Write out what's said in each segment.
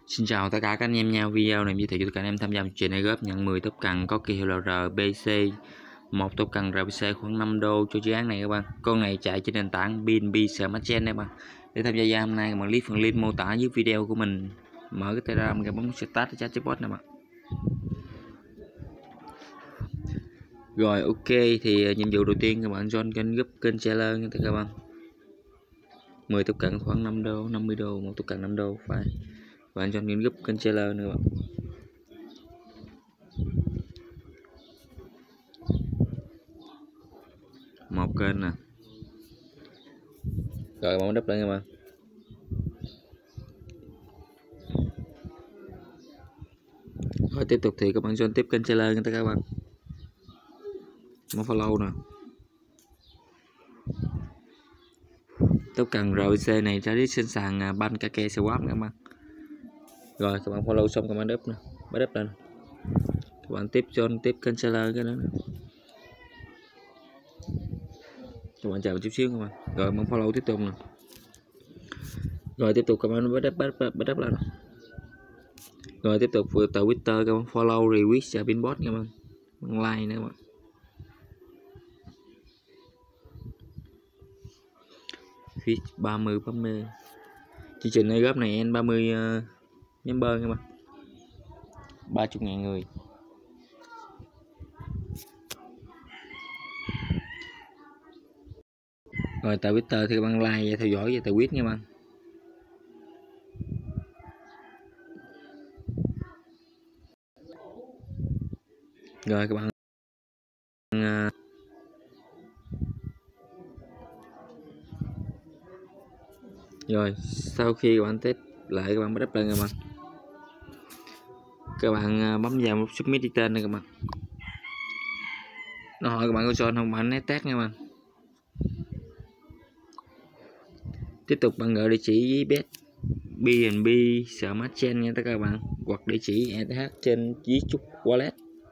Xin chào tất cả các anh em nha. Video này giới thiệu cho tất cả anh em tham gia chương trình góp nhận 10 tốp cần có kỳ hiệu là RBC, một tốp cần RBC khoảng 5 đô cho dự án này các bạn. Con này chạy trên nền tảng BNB Smart Chain các bạn. Để tham gia hôm nay các bạn click phần link mô tả dưới video của mình, mở cái Telegram cái bấm start chat chatbot nè bạn. Rồi ok, thì nhiệm vụ đầu tiên các bạn join kênh group kênh Seller nha các bạn. 10 tốp cần khoảng 5 đô, 50 đô, một tốp cần 5 đô phải. Bạn join kênh group kênh Seller nữa bạn. Một kênh nè, rồi bạn đắp lên các bạn. Rồi tiếp tục thì các bạn join tiếp kênh Seller nha các bạn, một follow nè. Tốp cần RBC này ra đi trên sàn Pancake Swap các bạn. Rồi các bạn follow xong các bạn đắp nè, bắt đắp lên. Các bạn tiếp join tiếp kênh Seller cái đó nè. Các bạn chờ một chút xíu các bạn. Rồi bạn follow tiếp tục nè. Rồi tiếp tục các bạn bắt đắp lên. Rồi tiếp tục vừa từ Twitter các bạn follow retweet và pinbot các bạn. Like nữa các bạn. Fit 30 chương trình này góp này N30 member các bạn, 30.000 người. Rồi tại Twitter thì các bạn like và theo dõi và tweet nha bạn. Rồi các bạn rồi sau khi các bạn test lại các bạn bắt lên các bạn. Các bạn bấm vào một submit đi tên này các bạn. Nó hỏi các bạn có join không, bạn nhấn tag nha bạn. Tiếp tục bạn gửi địa chỉ với BNB Smart Chain nha tất cả các bạn, hoặc địa chỉ ETH trên ví trúc wallet.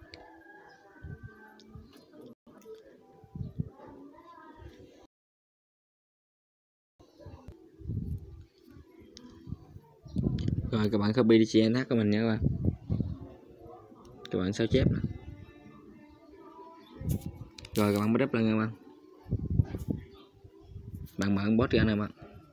Rồi các bạn copy địa chỉ ETH của mình nha các bạn. Các bạn sao chép nè. Rồi các bạn bắt đắp lên nha các bạn. Bạn mở bot ra nè bạn.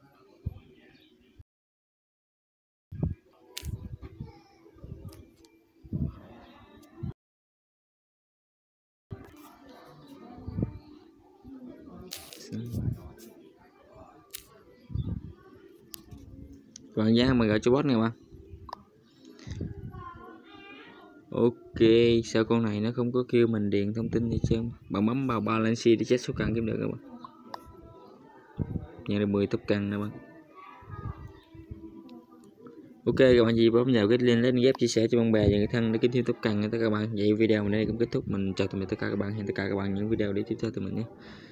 Bạn giá mình gọi cho bot nè bạn. Ok, sao con này nó không có kêu mình điền thông tin gì chứ. Bạn bấm vào balance để check số cần kiếm được các bạn. Nhận được 10 tốp cần nè bạn. Ok các bạn, gì bấm vào cái link lên ghép chia sẻ cho bạn bè và người thân để kiếm thêm tốp cần nha tất cả các bạn. Vậy video này cũng kết thúc, mình chào tạm biệt tất cả các bạn, hẹn tất cả các bạn những video để tiếp theo từ mình nhé.